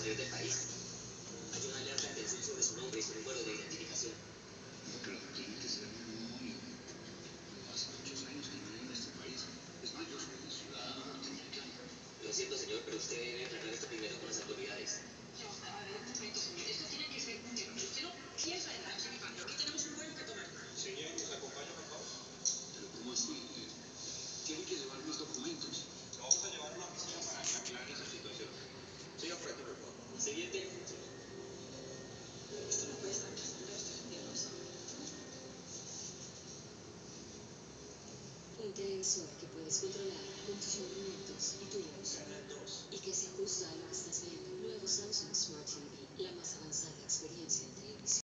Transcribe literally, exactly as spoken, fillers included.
salir del país. Hay una alerta de atención sobre su nombre y su número de identificación. Pero tiene que ser memoria. Hace muchos años que no vivo en este país. Es más, yo soy ciudadano norteamericano. Lo siento, señor, pero usted debe aclarar esto primero con las autoridades. No, a ver, un momento, señor. Esto tiene que ser un tema. Usted no piensa en aquí, mi cambio. Aquí tenemos un vuelo que tomar. Señor, ¿nos acompaña, por favor? Pero ¿cómo así? Tiene que llevar mis documentos. Lo vamos a llevar a una oficina para que aclare esa situación. Siga por aquí, por favor. Siguiente. Esto no puede estar pasando. Esto es peligroso. Un televisor que puedes controlar con tus movimientos y tu voz, Canal dos. y que se ajusta a lo que estás viendo. Nuevo Samsung Smart T V, la más avanzada experiencia en televisión.